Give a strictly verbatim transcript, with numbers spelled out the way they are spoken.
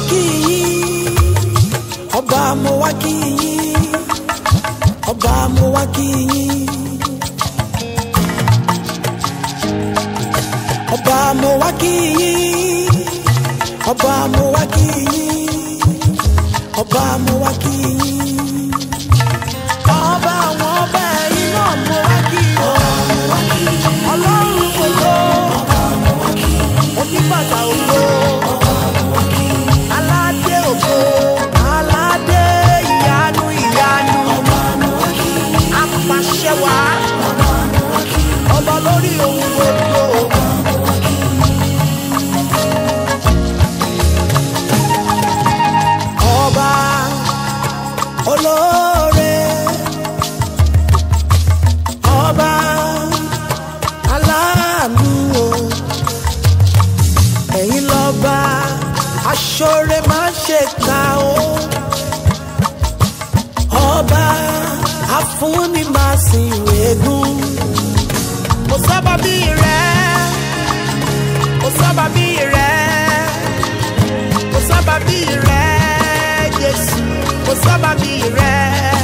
kí yín, ọba mo wá kí yín, ọba mo wá kí yín, ọba mo wá kí yín, ọba mo wá kí yín, ọba mo wá kí yín, ọba àwọn ọba ẹ̀yin náà mo wá kí yín, ọlọ́run gbogbo, oníbàtà ògo, aládé ògo, aládé ìyanu ìyanu, apàṣẹ wàá, ọba lórí ohun gbogbo. Ọba olóore, ọba aláàánú o, ẹ̀yin lọ́ba aṣọ́re má ṣe kà o, ọba afúnni má sì rẹ̀gùn. Kò sọ́ba bí rẹ̀, kò sọ́ba bí rẹ̀, kò sọ́ba bí rẹ̀, Jésù, kò sọ́ba bí rẹ̀.